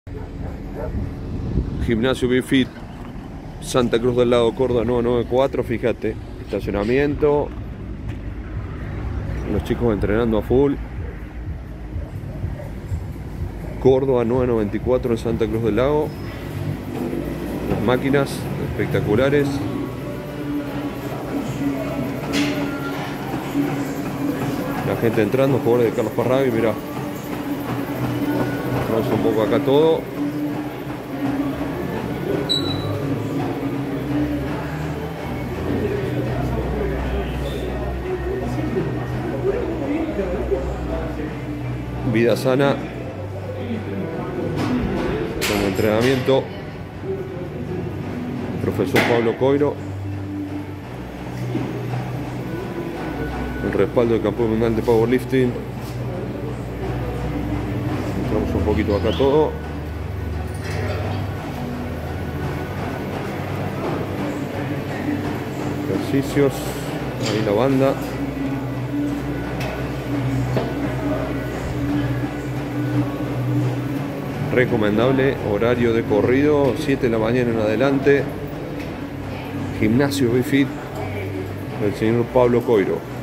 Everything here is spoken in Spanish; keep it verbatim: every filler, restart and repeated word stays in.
Gimnasio Bifit, Santa Cruz del Lago, Córdoba nueve noventa y cuatro, fíjate, estacionamiento, los chicos entrenando a full. Córdoba nueve noventa y cuatro en Santa Cruz del Lago, las máquinas espectaculares. La gente entrando, jugadores de Carlos Parrabi, mirá. Vamos un poco acá todo. Vida sana. Como entrenamiento. Profesor Pablo Coiro. El respaldo del campeón mundial de powerlifting. Entramos un poquito acá todo. Ejercicios. Ahí la banda. Recomendable horario de corrido, siete de la mañana en adelante. Gimnasio Bifit del señor Pablo Coiro.